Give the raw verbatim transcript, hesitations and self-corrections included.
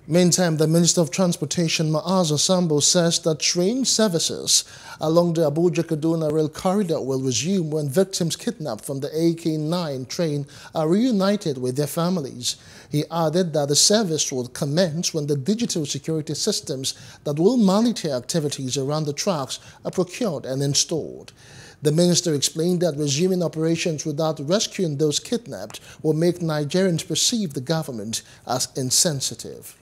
Meantime, the Minister of Transportation, Muazu Sambo, says that train services along the Abuja-Kaduna rail corridor will resume when victims kidnapped from the A K nine train are reunited with their families. He added that the service will commence when the digital security systems that will monitor activities around the tracks are procured and installed. The minister explained that resuming operations without rescuing those kidnapped will make Nigerians perceive the government as insensitive.